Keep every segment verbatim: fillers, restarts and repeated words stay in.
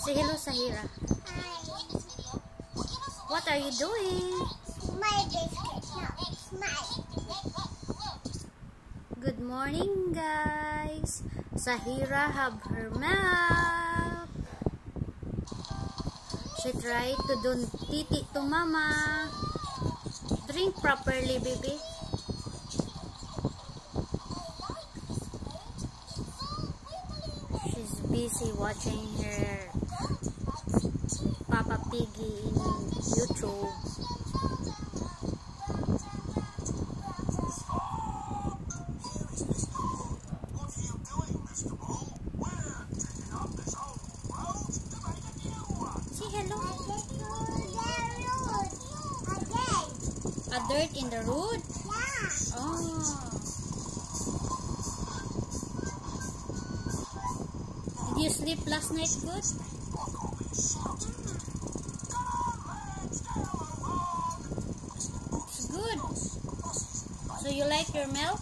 Say hello, Sahira. What are you doing? Smile biscuit. No, smile. Good morning, guys. Sahira have her milk. She tried to do titi to mama. Drink properly, baby. She's busy watching her Papa Piggy in YouTube. Say hello. A dirt in the road? Yeah. Oh. Did you sleep last night good? It's good. So you like your milk?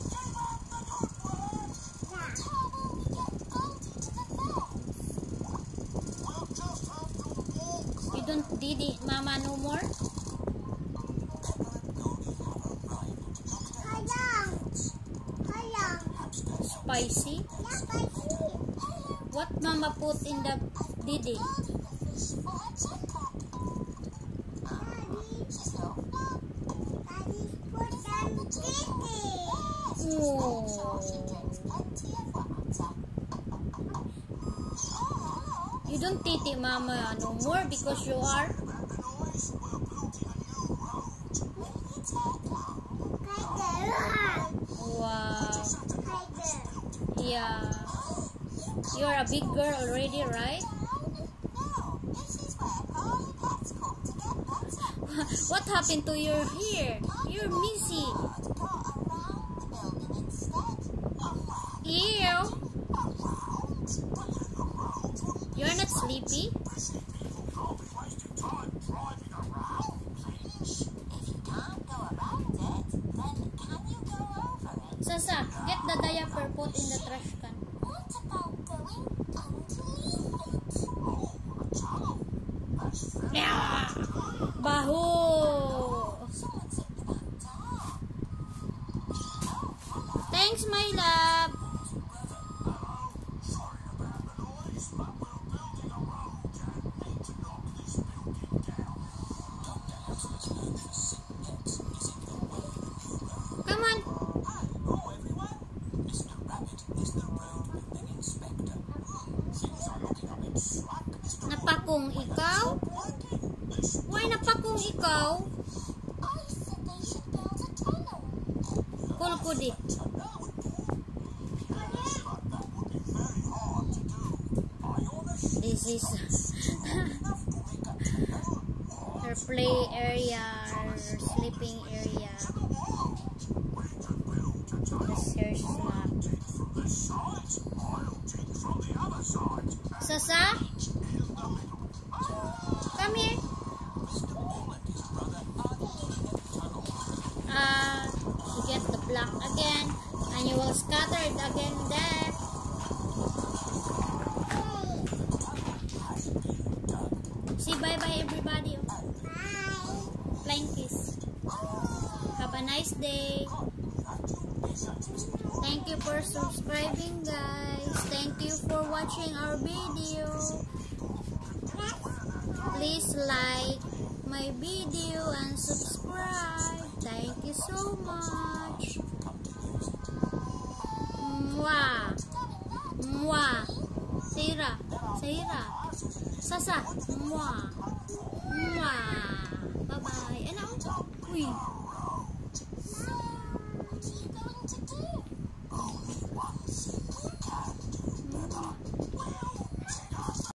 You don't did it, Mama, no more? Spicy? Yeah, spicy. What Mama put in the didi? Oh. You don't titi Mama no more because you are wow. Yeah. You're a big girl already, right? What happened to your hair? You're messy. Ew. You're not sleepy? Sasa, get the diaper, put in the trash can. Yeah. Baho. Thanks, my love. Come on. Napakong ikaw? Why napakong ikaw? Kulkudi. This is her play area, her sleeping area. This is her slab. Sasa? Come here. Uh, you get the block again and you will scatter it again there. Say bye bye everybody. Bye. Flying kiss. Have a nice day. Thank you for subscribing, guys. Thank you for watching our video. Please like my video and subscribe. Thank you so much. Mwah. Mwah. Sahira. Sahira. Sasa. Mwah. Mwah. Bye-bye. Ano? Uy.